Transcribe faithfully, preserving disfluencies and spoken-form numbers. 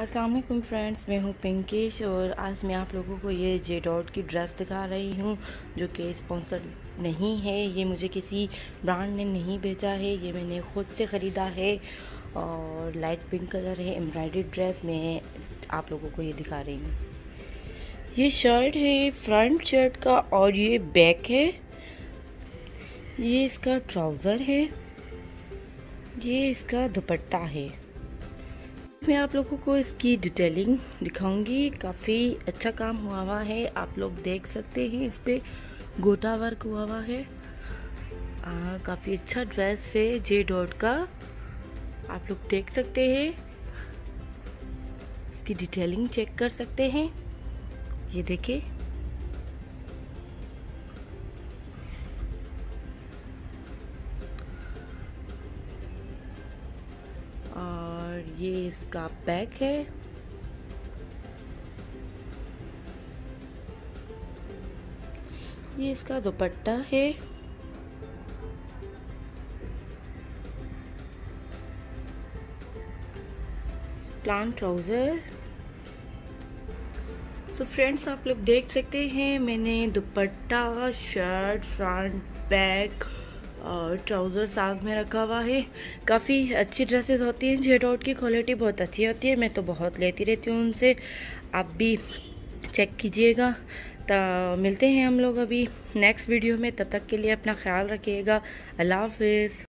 अस्सलाम वालेकुम फ्रेंड्स, मैं हूँ पिंकिश और आज मैं आप लोगों को ये जे डॉट की ड्रेस दिखा रही हूँ जो कि स्पॉन्सर नहीं है। ये मुझे किसी ब्रांड ने नहीं भेजा है, ये मैंने ख़ुद से ख़रीदा है और लाइट पिंक कलर है। एम्ब्रॉयडरी ड्रेस मैं आप लोगों को ये दिखा रही हूँ। ये शर्ट है फ्रंट शर्ट का और ये बैक है। ये इसका ट्राउज़र है, ये इसका दुपट्टा है। मैं आप लोगों को इसकी डिटेलिंग दिखाऊंगी। काफ़ी अच्छा काम हुआ हुआ है, आप लोग देख सकते हैं। इस पे गोटा वर्क हुआ हुआ है। काफ़ी अच्छा ड्रेस है जे डॉट का, आप लोग देख सकते हैं। इसकी डिटेलिंग चेक कर सकते हैं, ये देखिए। और ये इसका बैक है। ये इसका दुपट्टा है। Plan trouser. तो फ्रेंड्स आप लोग देख सकते हैं, मैंने दुपट्टा, शर्ट, फ्रंट, बैक और ट्राउज़र साथ में रखा हुआ है। काफ़ी अच्छी ड्रेसेस होती हैं, जे डॉट की क्वालिटी बहुत अच्छी होती है। मैं तो बहुत लेती रहती हूँ उनसे, आप भी चेक कीजिएगा। तो मिलते हैं हम लोग अभी नेक्स्ट वीडियो में, तब तक के लिए अपना ख्याल रखिएगा। अल्लाह हाफिज़।